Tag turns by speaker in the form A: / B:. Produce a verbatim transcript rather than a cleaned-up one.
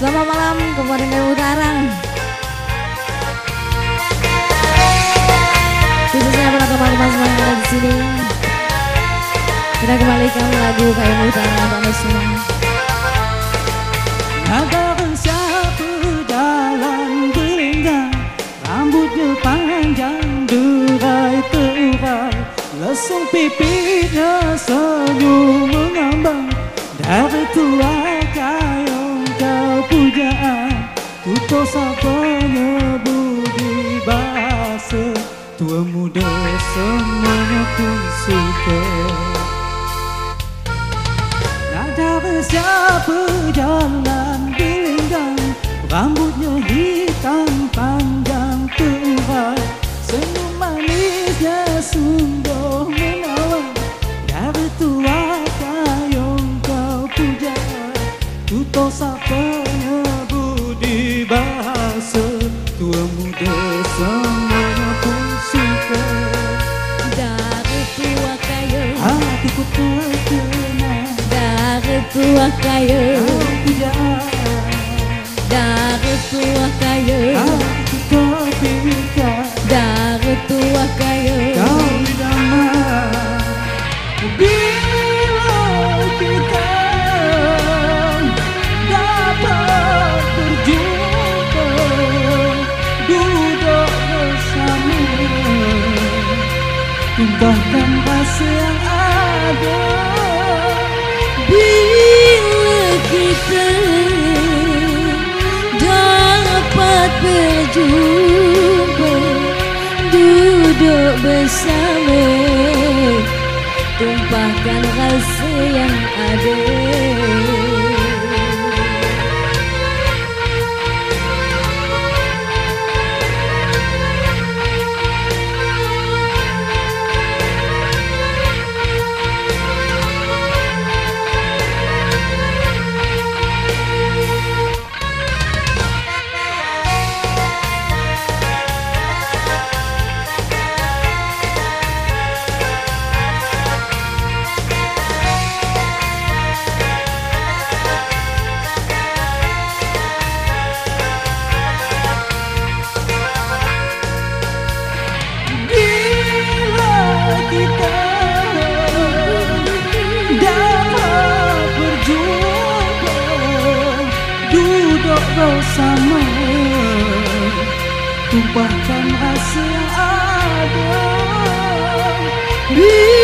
A: Selamat malam kepada Kalimantan Utara. Khususnya para teman-teman semua yang ada di sini. Kita kembalikan lagu Kalimantan Utara untuk anda semua.
B: Ada siapa jalan gelenggang, rambutnya panjang derai terai, lesung pipinya senyum mengambang. Dari tua kayong kau pujaan, tutur sapanya budi bahasa. Tua muda semuanya pun suka. Ada siapa jalan gelenggang, rambutnya hitam panjang terai, senyum manisnya sungguh menawan. Dari tua kayong kau pujaan, tutur sapanya budi bahasa. Tua muda semuanya pun suka.
A: Dari tua kayong
B: hatiku terkena,
A: dari tua kayong
B: pujaan,
A: dari tua kayong
B: hatiku terpikat,
A: dari tua kayong
B: kau idaman. Bila kita dapat berjumpa, duduk bersama, tumpahkan rasa yang ada.
A: Bila kita dapat berjumpa, duduk bersama, tumpahkan rasa yang ada.
B: Kita dapat berjumpa, duduk bersama, tumpahkan rasa yang ada.